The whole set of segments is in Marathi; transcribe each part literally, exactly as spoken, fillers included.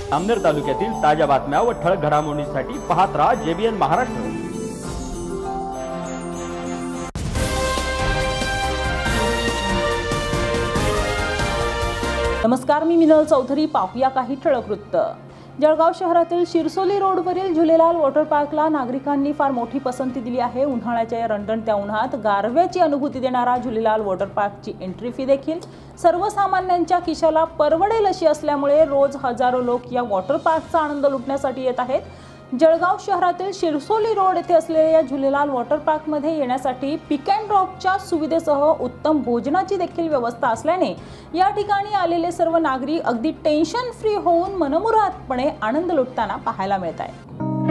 जामनेर तालुक्यातील ताज्या बातम्या व ठळक घडामोडींसाठी पाहत राहा जेबीएन महाराष्ट्र। नमस्कार, मी मिनल चौधरी। पाहूया काही ठळक वृत्त। जळगाव शहरातील शिरसोली रोडवरील झुलेलाल वॉटर पार्कला नागरिकांनी फार मोठी पसंती दिली आहे। उन्हाळ्याच्या या रणरणत्या उन्हात गारव्याची अनुभूती देणारा झुलेलाल वॉटर पार्कची एंट्री फी देखील सर्वसामान्यांच्या खिशाला परवडेल अशी असल्यामुळे रोज हजारो लोक या वॉटर पार्कचा आनंद लुटण्यासाठी येत आहेत। जळगाव शहरातील शिरसोली रोड येथे असलेल्या या झुलेलाल वॉटर पार्कमध्ये येण्यासाठी पिक अँड ड्रॉपच्या सुविधेसह उत्तम भोजनाची देखील व्यवस्था असल्याने या ठिकाणी आलेले सर्व नागरिक अगदी टेन्शन फ्री होऊन मनमुरादपणे आनंद लुटताना पाहायला मिळत आहे।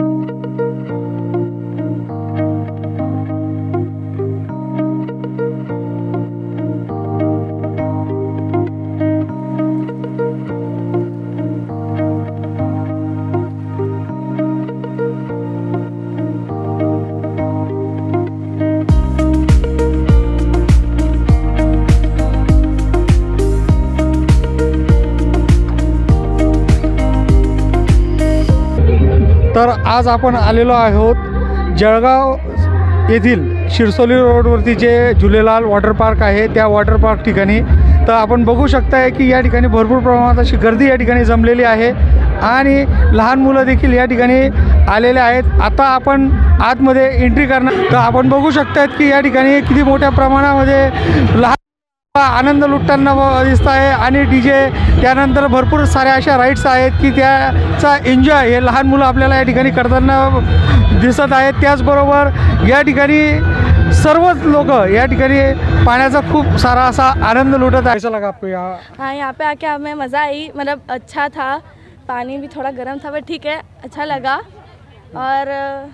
तर आज आपण आलेलो आहोत जळगाव येथील शिरसोली रोडवरती जे झुलेलाल वॉटर पार्क आहे त्या वॉटर पार्क ठिकाणी। तर आपण बघू शकताय की या ठिकाणी भरपूर प्रमाणात अशी गर्दी या ठिकाणी जमलेली आहे आणि लहान मुलं देखील या ठिकाणी आलेले आहेत। आता आपण आतमध्ये एंट्री करणार, तर आपण बघू शकतायत की या ठिकाणी किती मोठ्या प्रमाणामध्ये लहान आनंद लुटताना दिसत आहे आणि डीजे त्यानंतर भरपूर साऱ्या अशा राईड्स आहेत की त्याचा एन्जॉय हे लहान मुलं आपल्याला या ठिकाणी करताना दिसत आहेत। त्याचबरोबर या ठिकाणी सर्वच लोक या ठिकाणी पाण्याचा खूप सारा असा आनंद लुटत आहे। कैसा लगा आपको यहाँ? हाँ, यहाँ पे आके हमें मज़ा आई, मतलब अच्छा था। पानी भी थोड़ा गर्म था, पर ठीक है, अच्छा लगा। और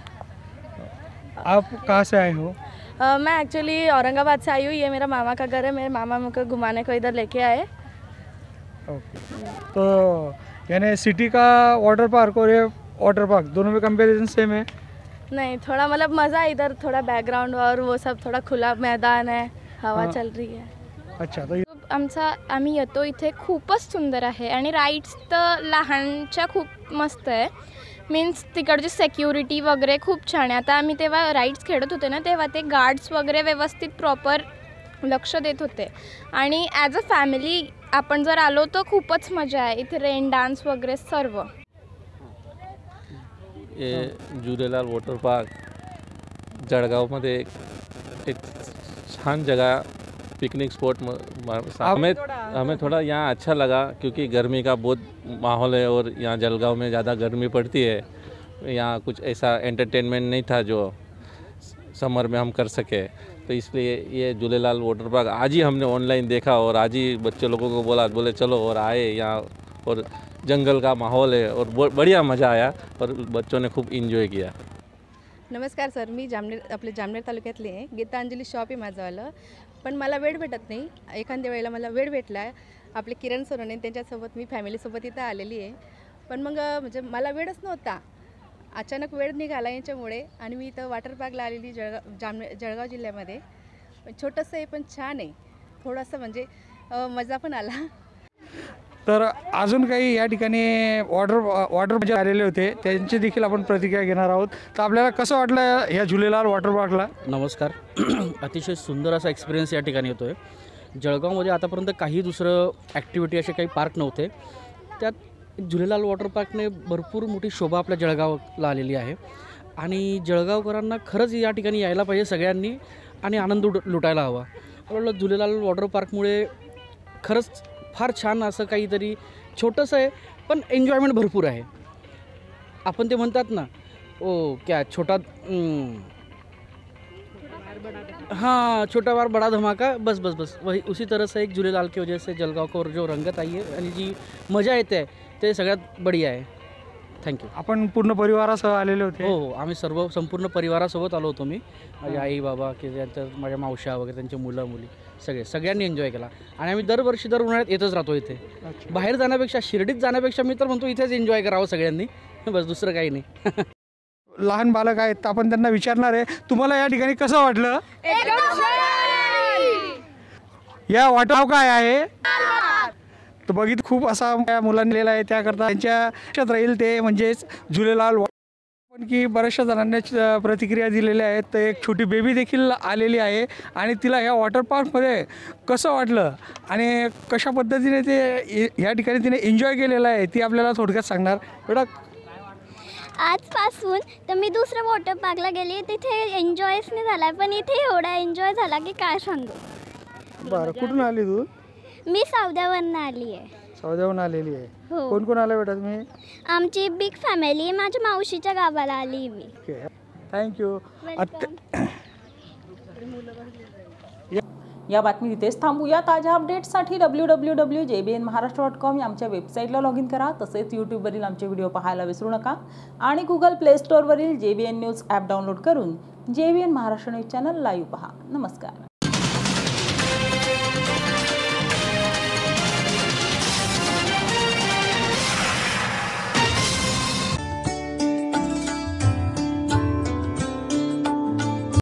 आप कहाँ से आए हो? Uh, मैं एक्चुअली औरंगाबाद से आई हूँ। ये मेरा मामा का घर है। मेरे मामा मुझे घुमाने को इधर लेके आए। ओके, तो यानी सिटी का वाटर पार्क और ये वाटर पार्क दोनों में कंपैरिजन सेम है? नहीं, थोड़ा मतलब मज़ा इधर, थोड़ा बैकग्राउंड और वो सब, थोड़ा खुला मैदान है, हवा चल रही है। अच्छा, तो आमचा आम्ही येतो इथे खूपच सुंदर आहे आणि राईड्स तर लहानच्या खूप मस्त आहे। मीन्स तिकडची सिक्युरिटी वगैरे खूप छान आहे। आता आम्ही तेव्हा राईड्स खेळत होते ना, तेव्हा ते गार्ड्स वगैरे व्यवस्थित प्रॉपर लक्ष देत होते आणि ॲज अ फॅमिली आपण जर आलो तर खूपच मजा आहे इथे। रेन डान्स वगैरे सर्व। ये झुलेलाल वॉटर पार्क जळगावमध्ये एक छान जगह पिकनिक स्पॉट हमें हमें थोड़ा यहाँ अच्छा लगा क्योंकि गर्मी का बहुत माहौल है और यहाँ जलगांव में ज़्यादा गर्मी पड़ती है। यहाँ कुछ ऐसा एंटरटेनमेंट नहीं था जो समर में हम कर सके, तो इसलिए ये झूलेलाल वाटर पार्क आज ही हमने ऑनलाइन देखा और आज ही बच्चे लोगों को बोला, बोले चलो और आए यहाँ। और जंगल का माहौल है और बढ़िया मज़ा आया और बच्चों ने खूप एंजॉय किया। नमस्कार सर, मी जामनेर आपले जामनेर तालुक्यातले आहे। गीतांजली शॉप आहे माझंवालं, पण मला वेळ भेटत नाही। एखाद्या वेळेला मला वेळ भेटला आहे। आपले किरण सोनवणे त्यांच्यासोबत मी फॅमिलीसोबत इथं आलेली आहे, पण मग म्हणजे मला वेळच नव्हता। अचानक वेळ निघाला यांच्यामुळे आणि मी इथं वॉटर पार्कला आलेली जळगाव जामनेर जळगाव जिल्ह्यामध्ये। छोटंसं आहे पण छान आहे, थोडंसं म्हणजे मजा पण आला। तर अजून काही या ठिकाणी वॉटर वॉटर म्हणजे आलेले होते त्यांची देखील आपण प्रतिक्रिया घेणार आहोत। तर आपल्याला कसं वाटलं या झुलेलाल वॉटर पार्कला? नमस्कार, अतिशय सुंदर असा एक्सपिरियन्स या ठिकाणी येतो आहे। जळगावमध्ये आतापर्यंत काही दुसरं ॲक्टिव्हिटी असे काही पार्क नव्हते, त्यात झुलेलाल वॉटर पार्कने भरपूर मोठी शोभा आपल्या जळगावला आलेली आहे आणि जळगावकरांना खरंच या ठिकाणी यायला पाहिजे सगळ्यांनी आणि आनंद लुटायला हवा। मला झुलेलाल वॉटर पार्कमुळे खरंच फार छान असं काहीतरी छोटंसं आहे पण एन्जॉयमेंट भरपूर आहे। आपण ते म्हणतात ना, ओ क्या छोटा हाँ छोटा बार बड़ा धमाका, बस बस बस वही उसी तरह से एक झूलेलाल की वजह से जळगाव को जो रंगत आई है आणि जी मजा येते ते सगळ्यात बढिया आहे। थँक्यू। आपण पूर्ण परिवारासह आलेले होते? हो हो, आम्ही सर्व संपूर्ण परिवारासोबत आलो होतो। मी माझे आई बाबा की त्यांच्या माझ्या मावश्या वगैरे त्यांचे मुलं मुली सगळे सगळ्यांनी एन्जॉय केला आणि आम्ही दरवर्षी दर उन्हाळ्यात येतच राहतो इथे। बाहेर जाण्यापेक्षा शिर्डीत जाण्यापेक्षा मी तर म्हणतो इथेच एन्जॉय करावं सगळ्यांनी, बस दुसरं काही नाही। लहान बालक आहेत आपण त्यांना विचारणार आहे, तुम्हाला या ठिकाणी कसं वाटलं? या वॉटर काय आहे? तर बघित खूप असा त्या मुलांनी लिहिला आहे, त्याकरता त्यांच्या लक्षात राहील ते म्हणजेच झुलेलाल पण की बऱ्याचशा जणांनी प्रतिक्रिया दिलेल्या आहेत. तर एक छोटी बेबी देखील आलेली आहे आणि तिला ह्या वॉटर पार्कमध्ये कसं वाटलं आणि कशा पद्धतीने ते ह्या ठिकाणी तिने एन्जॉय केलेलं आहे ती आपल्याला थोडक्यात सांगणार. बेटा आजपासून तर मी दुसऱ्या वॉटर पार्कला गेली, तिथे एन्जॉयच नाही झाला, पण इथे एवढा एन्जॉय झाला की काय सांगू. बरं, कुठून आली तू? मी सावद्यावरनं आली आहे. सावद्यावरून आलेली आहे. हो. कोण कोण आलं बेटा तुम्ही? आमची बिग फॅमिली, माझ्या मावशीच्या गावाला आली मी. Okay, thank you. या बातमी इथेच थांबूया. ताज्या अपडेट्ससाठी W W W J B N Maharashtra dot com या आमच्या वेबसाईटला लॉग इन करा. तसेच यूट्यूबवरील आमचे व्हिडिओ पाहायला विसरू नका आणि गुगल प्ले स्टोअरवरील J B N news app download करून J B N Maharashtra news channel live पहा. नमस्कार.